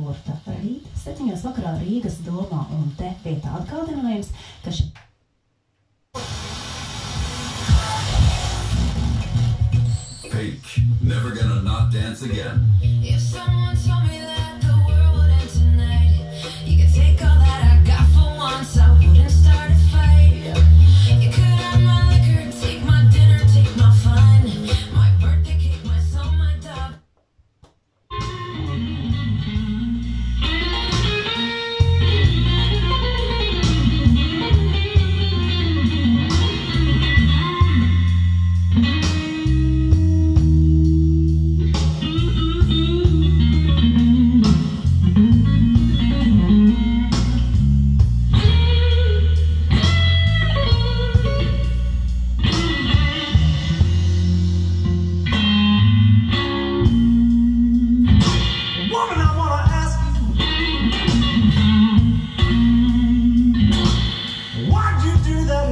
Burta rīt, 7. vakarā Rīgas domā, un te vietā atgādinājums, ka Peak, never gonna not dance again. If someone told me that the world would end tonight, you could take all that I got for once, I wouldn't start a fight. You could have my liquor, take my dinner, take my fun, my birthday cake, my soul, my dog. Why'd you do that?